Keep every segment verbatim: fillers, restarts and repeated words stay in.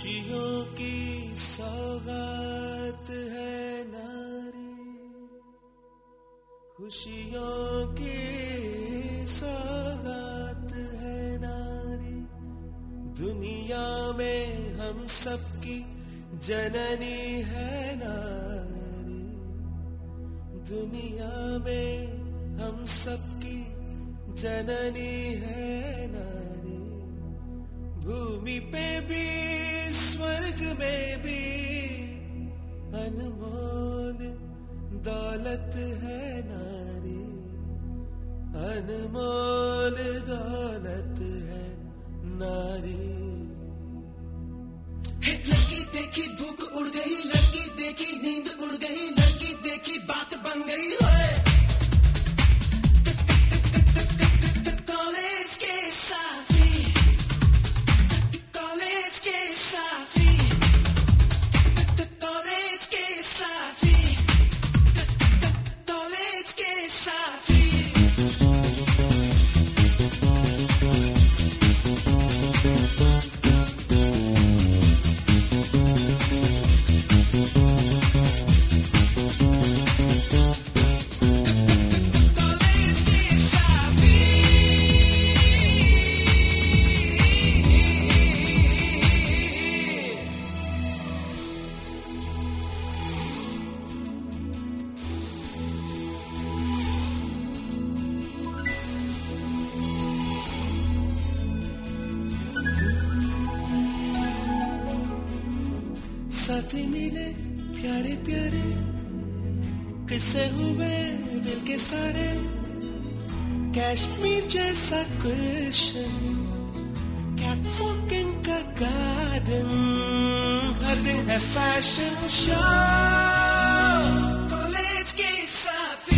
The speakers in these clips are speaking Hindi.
खुशियों की सौगात है नारी, खुशियों की सौगात है नारी, दुनिया में हम सबकी जननी है नारी, दुनिया में हम सबकी जननी है नारी, भूमि पे भी स्वर्ग में भी अनमोल दौलत है नारी, अनमोल दौलत है नारी। लड़की देखी भूख उड़ गई, लड़की देखी नींद उड़ गई, लड़की देखी बात बन गई। कॉलेज के साथी, कॉलेज के साथी, कॉलेज के साथी, कॉलेज के साथी। साथी मिले प्यारे प्यारे, किस्से हुए दिल के सारे, कश्मीर जैसा गुलशन, कैटवॉकिंग का गार्डन, हर दिन है फैशन शो। कॉलेज के साथी,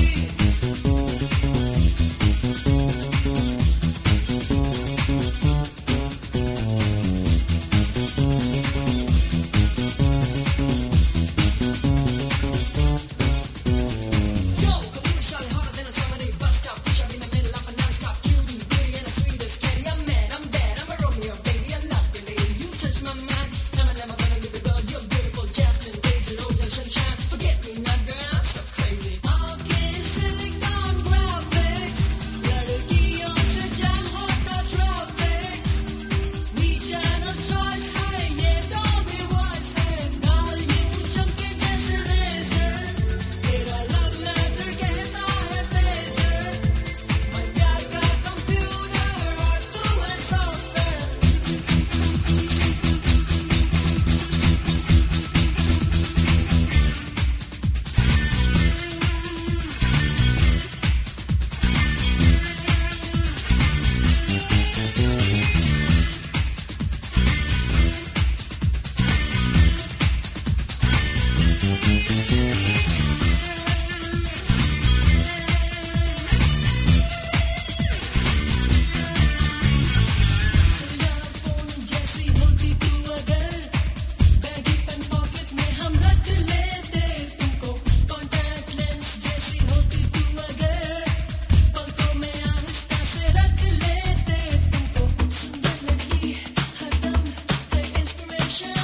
inspiration.